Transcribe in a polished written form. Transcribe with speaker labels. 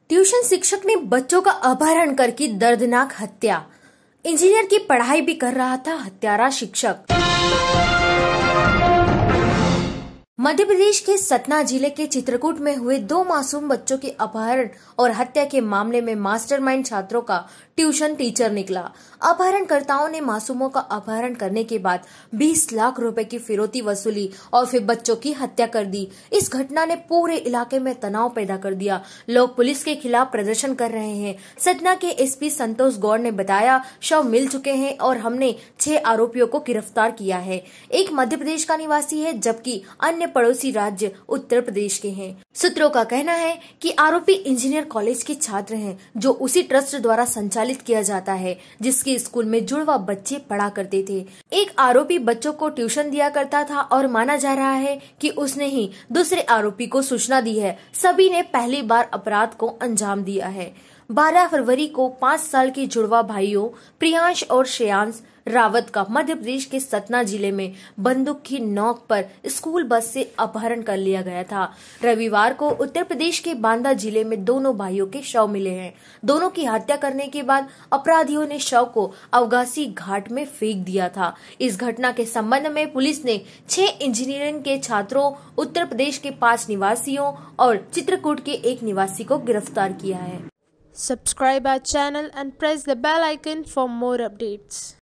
Speaker 1: Tuition शिक्षक ने बच्चों का अपहरण कर की दर्दनाक हत्या। इंजीनियर की पढ़ाई भी कर रहा था हत्यारा शिक्षक। मध्य प्रदेश के सतना जिले के चित्रकूट में हुए 2 मासूम बच्चों के अपहरण और हत्या के मामले में मास्टरमाइंड छात्रों का ट्यूशन टीचर निकला। अपहरणकर्ताओं ने मासूमों का अपहरण करने के बाद 20 लाख रुपए की फिरौती वसूली और फिर बच्चों की हत्या कर दी। इस घटना ने पूरे इलाके में तनाव पैदा कर दिया। लोग पुलिस के खिलाफ प्रदर्शन कर रहे हैं। सतना के एसपी संतोष गौड़ ने बताया, शव मिल चुके हैं और हमने 6 आरोपियों को गिरफ्तार किया है। एक मध्य प्रदेश का निवासी है जबकि अन्य पड़ोसी राज्य उत्तर प्रदेश के हैं। सूत्रों का कहना है कि आरोपी इंजीनियर कॉलेज के छात्र हैं, जो उसी ट्रस्ट द्वारा संचालित किया जाता है जिसके स्कूल में जुड़वा बच्चे पढ़ा करते थे। एक आरोपी बच्चों को ट्यूशन दिया करता था और माना जा रहा है कि उसने ही दूसरे आरोपी को सूचना दी है। सभी ने पहली बार अपराध को अंजाम दिया है। 12 फरवरी को 5 साल के जुड़वा भाइयों प्रियांश और श्रेयांश रावत का मध्य प्रदेश के सतना जिले में बंदूक की नोक पर स्कूल बस से अपहरण कर लिया गया था। रविवार को उत्तर प्रदेश के बांदा जिले में दोनों भाइयों के शव मिले हैं। दोनों की हत्या करने के बाद अपराधियों ने शव को अवगासी घाट में फेंक दिया था। इस घटना के संबंध में पुलिस ने 6 इंजीनियरिंग के छात्रों, उत्तर प्रदेश के 5 निवासियों और चित्रकूट के 1 निवासी को गिरफ्तार किया है।
Speaker 2: Subscribe our channel and press the bell icon for more updates.